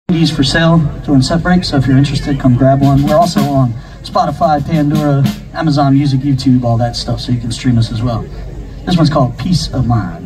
CDs for sale during set break, so if you're interested, come grab one. We're also on Spotify, Pandora, Amazon Music, YouTube, all that stuff, so you can stream us as well. This one's called Peace of Mind.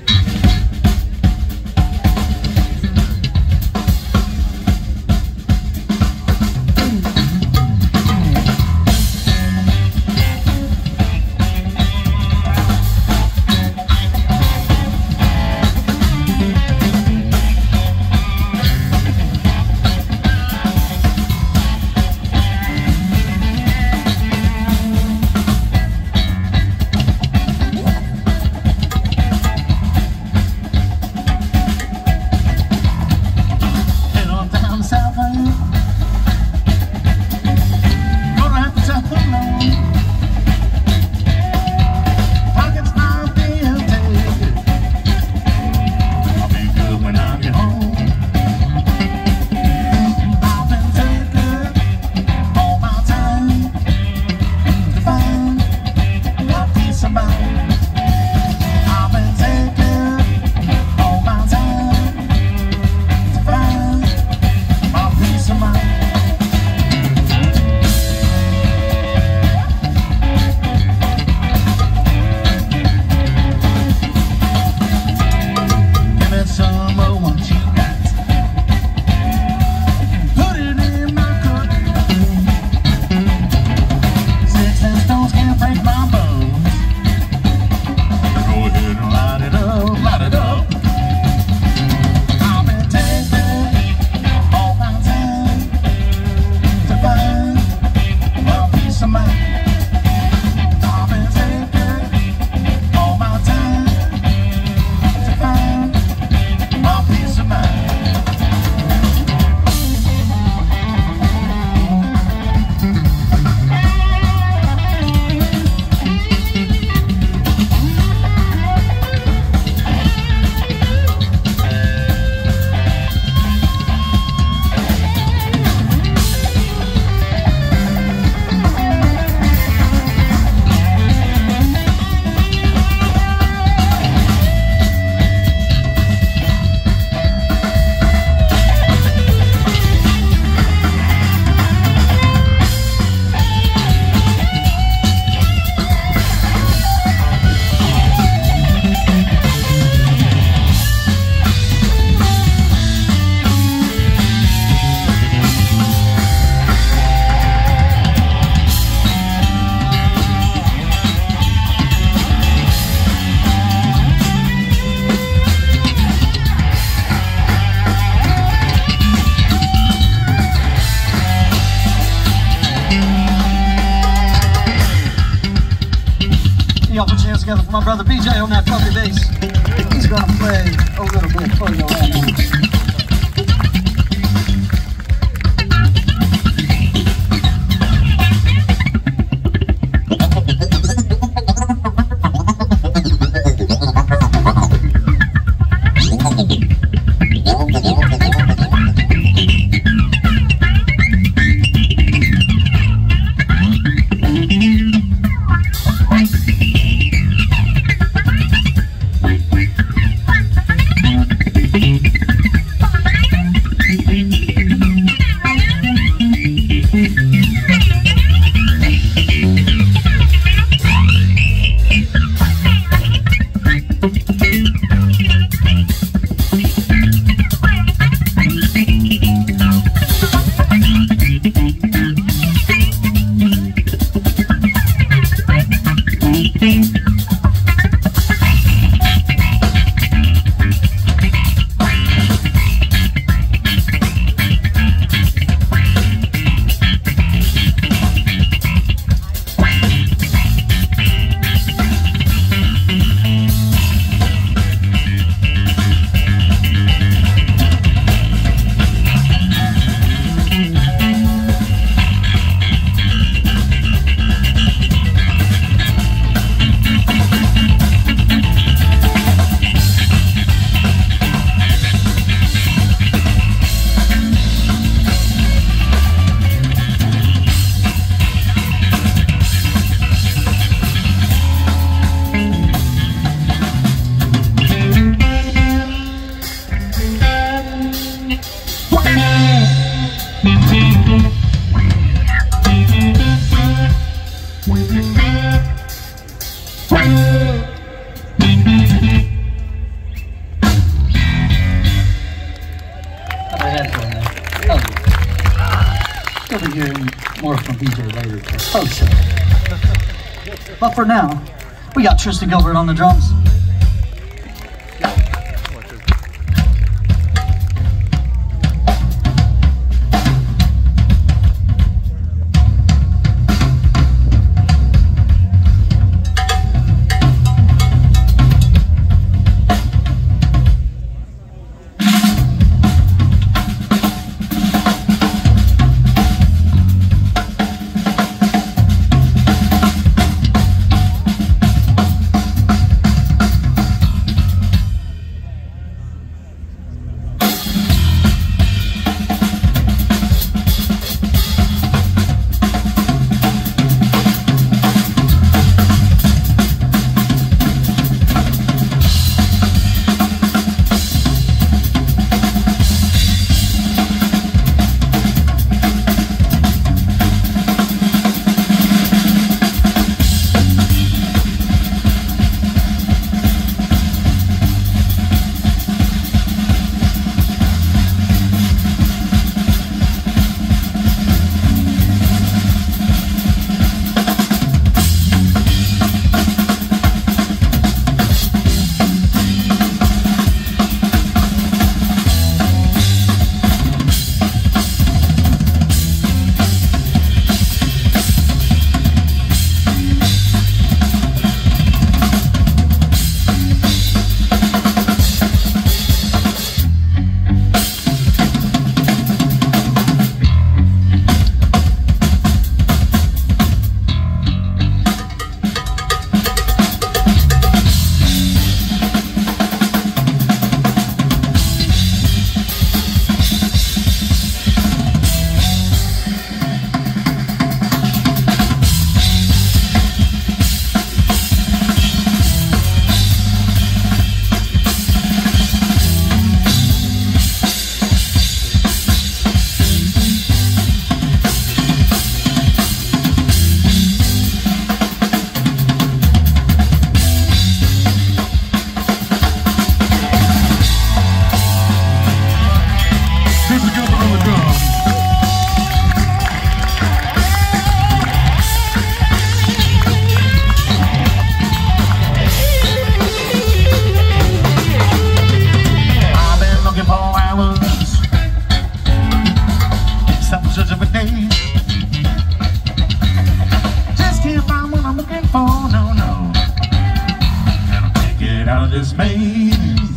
Y'all put your hands together for my brother BJ on that funky bass. He's gonna play a little bit for you right now. Have a headphone there. Oh, yeah. You'll be hearing more from BJ later. Oh, shit. But for now, we got Tristan Gilbert on the drums. This maze.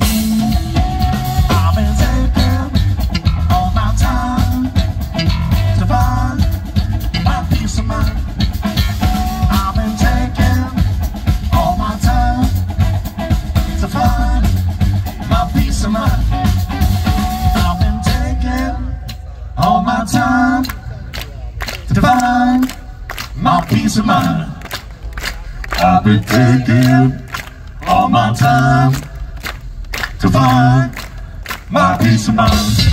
I've been taking all my time to find my peace of mind. I've been taking all my time to find my peace of mind. I've been taking all my time to find my peace of mind. I've been taking all my time to find my peace of mind.